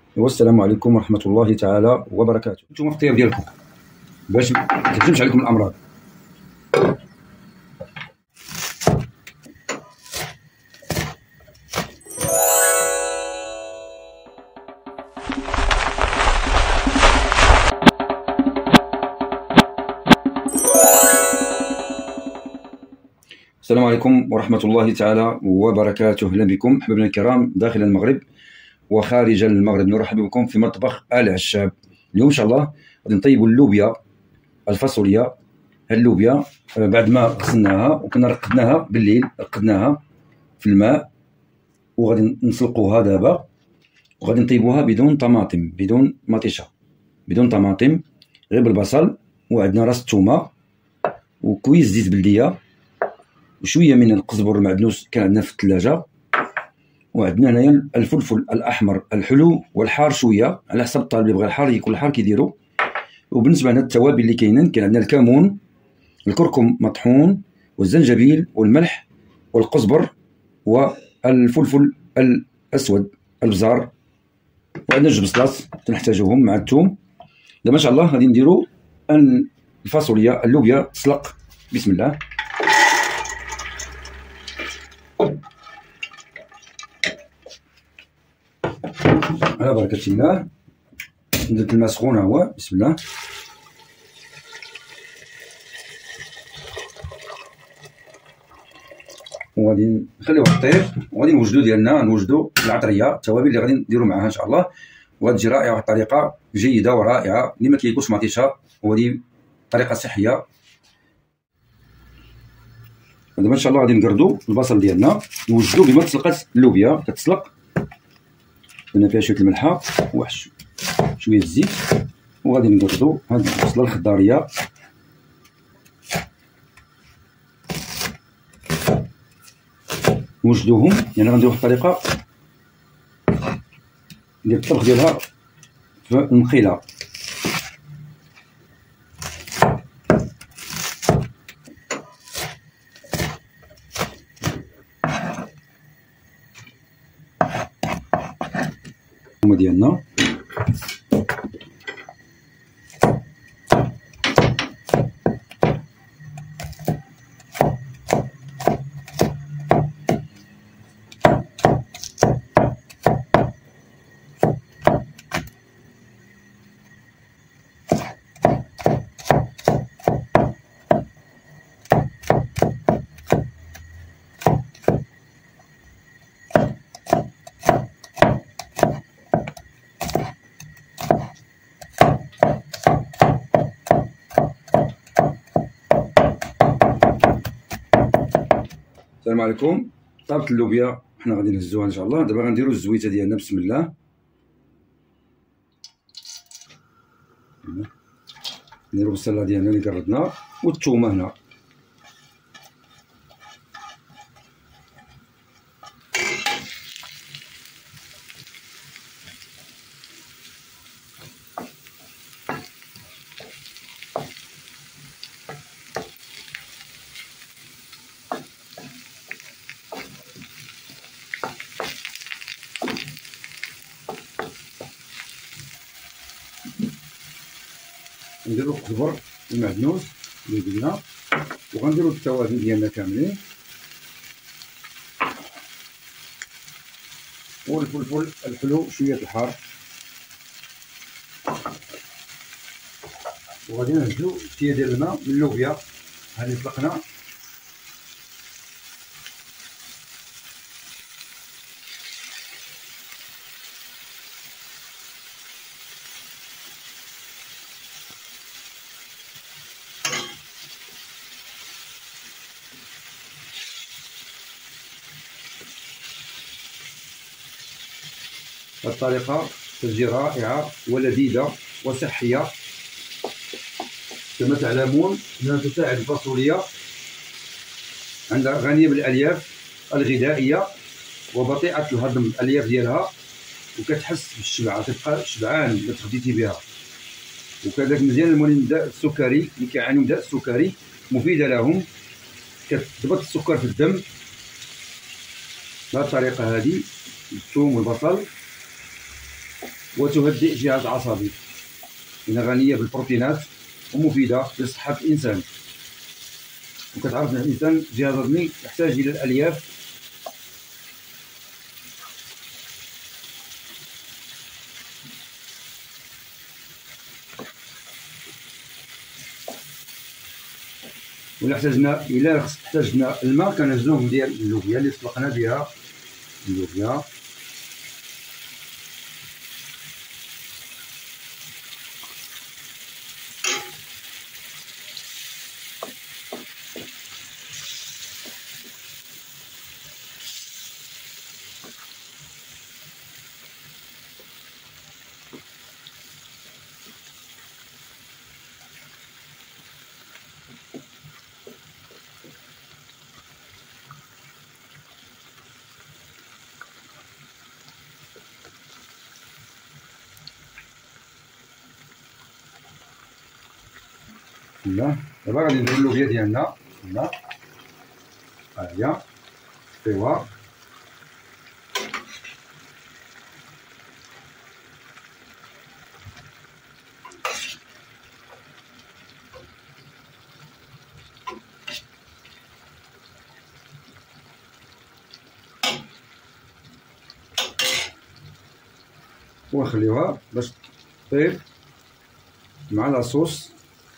والسلام عليكم ورحمة الله تعالى وبركاته. نتوما في الطياب ديالكم باش ما تهجمش عليكم الأمراض. السلام عليكم ورحمة الله تعالى وبركاته. أهلا بكم أحبابنا الكرام داخل المغرب وخارج المغرب. نرحب بكم في مطبخ آل عشاب. اليوم إن شاء الله غادي نطيبوا اللوبيا الفاصوليا. اللوبيا بعد ما غسلناها وكنا رقدناها بالليل، رقدناها في الماء وغادي نسلقوها دابا، وغادي نطيبوها بدون طماطم، بدون مطيشة، بدون طماطم، غير بالبصل، وعندنا راس الثومة وكويس زيت بلدية وشويه من القزبر المعدنوس كان عندنا في الثلاجه، وعندنا هنايا الفلفل الاحمر الحلو والحار شويه على حسب الطالب اللي بغى الحار يكون الحار كيديروا. وبالنسبه لنا التوابل اللي كاينين، كان عندنا الكمون، الكركم مطحون، والزنجبيل والملح والقزبر والفلفل الاسود البزار، وعندنا جوج بصلات تنحتاجوهم مع الثوم. دابا ان شاء الله غادي نديروا الفاصوليا اللوبيا تسلق. بسم الله. على بركة الله. درت الماء سخون ها هو. بسم الله. وغادي نخليوها تطيب، وغادي نوجدو ديالنا، نوجدو العطريه، التوابل اللي غادي نديرو معاها ان شاء الله، وغتجي رائعه واحد الطريقه جيده ورائعه اللي ما كيكونش مطيشه، وهذه طريقه صحيه. دابا ان شاء الله غادي نقردو البصل ديالنا، نوجدو بما تسلقات اللوبيا كتسلق، درنا فيها شويه الملحه وواحد شويه الزيت، وغادي نقردو هاد البصله الخضاريه نوجدوهم. يعني غنديرو واحد الطريقه ديال الطبخ ديالها في النقيله. ديالنا السلام عليكم. طابت اللوبيا، حنا غادي نهزوها ان شاء الله. دابا غنديرو الزويته ديالنا. بسم الله. نديرو البصله ديالنا اللي قردنا والثومه هنا. نديرو القزبر المعدنوس اللي قلنا، وغنديرو التوابل ديالنا كاملين، والفلفل الحلو شويه الحار، وغادي نهزو شويه ديال الماء من اللوبيا هاني طلقنا. الطريقة تجي رائعة ولذيذة وصحية. كما تعلمون أنها تساعد الفاصوليا، عندها غنية بالألياف الغذائية وبطيئة الهضم الألياف ديالها، وكتحس بالشبع، كتبقى شبعان إلا تغديتي بها. وكذلك مزيان المريض الداء السكري اللي كيعانيو من داء السكري، مفيدة لهم، كتضبط السكر في الدم بهذه الطريقة هذه، الثوم والبصل. وتهدئ الجهاز العصبي، لأنها غنية بالبروتينات ومفيدة لصحة الإنسان. وكتعرف أن الإنسان الجهاز الهضمي يحتاج إلى الألياف ولا احتاجنا إلا احتاجنا الماء كنهزوه ديال اللوبيا اللي سلقنا بها اللوبيا. لا دابا غادي نديرو اللوبيا ديالنا. لا ها هي طيوها. ونخليوها باش طيب مع لاصوص.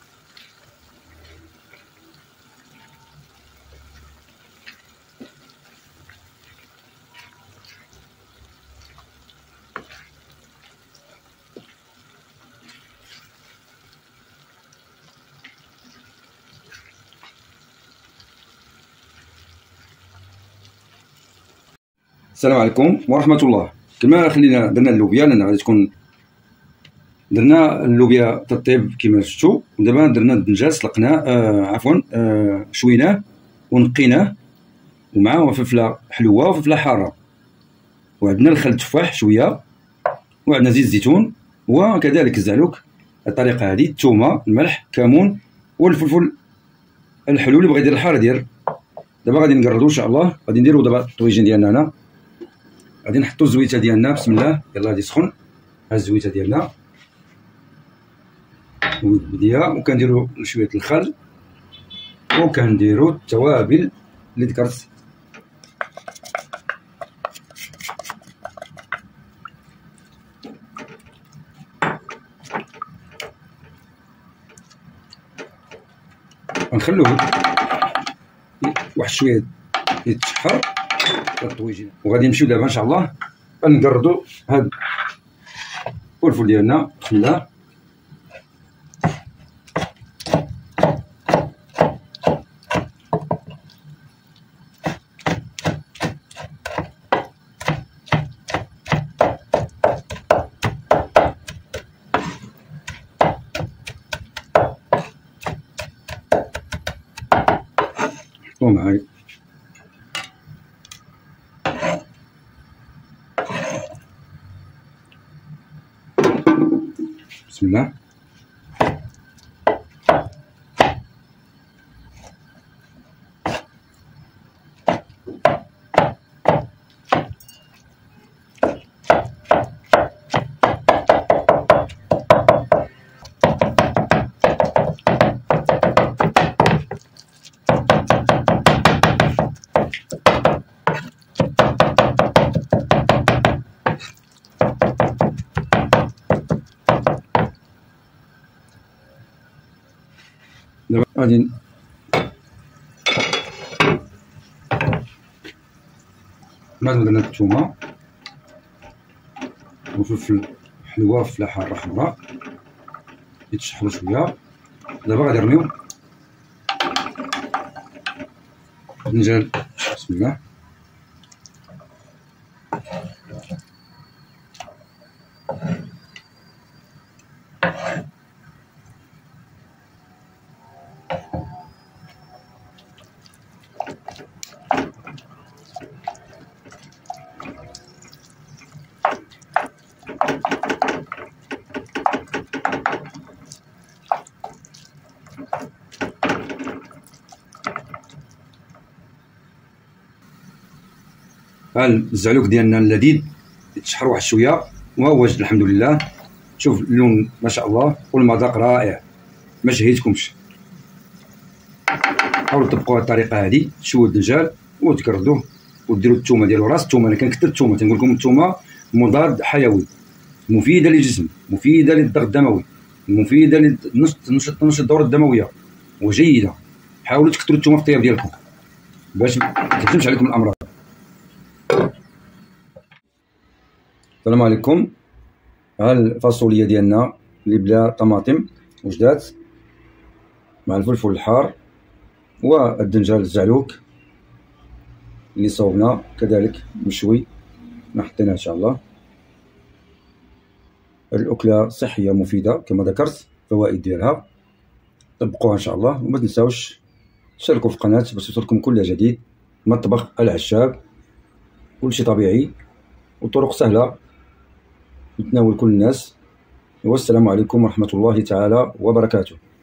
السلام عليكم ورحمة الله. كما خلينا درنا اللوبيا لأن غادي تكون درنا اللوبيا تطيب كما شفتوا، ودابا درنا الدنجال سلقناه عفوا شويناه ونقيناه، ومعاه فلفله حلوه وفلفله حاره، وعندنا الخل التفاح شويه، وعندنا زيت الزيتون، وكذلك الزعلوك. الطريقه هذه الثومه الملح كمون والفلفل الحلو اللي بغى يدير الحار يدير. دابا غادي نقردو ان شاء الله. غادي نديرو دابا الطويجين ديالنا هنا. غادي نحطو الزويته ديالنا بسم الله. يلاه غادي سخن. ها الزويته ديالنا وديها، وكنديرو شويه الخل، وكنديرو التوابل اللي ذكرت. غنخلوه واحد شويه يتشحر الطويجين، وغادي نمشيو دابا ان شاء الله نقردو هاد الفلفل ديالنا بسم الله. حطو معايا بسم الله. دابا غادي بعد ما درنا الثومه وفلفل حلوه وفلفله حاره حمراء يتشحروا شويه، دابا غادي نرميو الدنجال بسم الله. ها الزعلوك ديالنا اللذيذ يتشحر واحد شويه، وهو واجد الحمد لله. شوف اللون ما شاء الله والمذاق رائع، ما شهيتكمش. حاولوا تطبقوا الطريقه هذه، تشووا الدجاج وتقردوه وديروا الثومه ديالو. راس الثومه، انا كنكثر الثومه، تنقول لكم الثومه مضاد حيوي، مفيده للجسم، مفيده للضغط الدموي، مفيده لنشط الدوره الدمويه وجيده. حاولوا تكثروا الثومه في الطياب ديالكم باش ما تهجمش عليكم الامراض. السلام عليكم. ها الفاصوليا ديالنا اللي بلا طماطم وجدات مع الفلفل الحار والدنجال الزعلوك اللي صوبنا كذلك مشوي ما حطيناه ان شاء الله. الاكله صحيه مفيده كما ذكرت، فوائد ديالها طبقوها ان شاء الله. وما تنساوش تشتركوا في القناه باش يوصلكم كل جديد. مطبخ العشاب، كل شيء طبيعي وطرق سهله يتناول كل الناس. والسلام عليكم ورحمه الله تعالى وبركاته.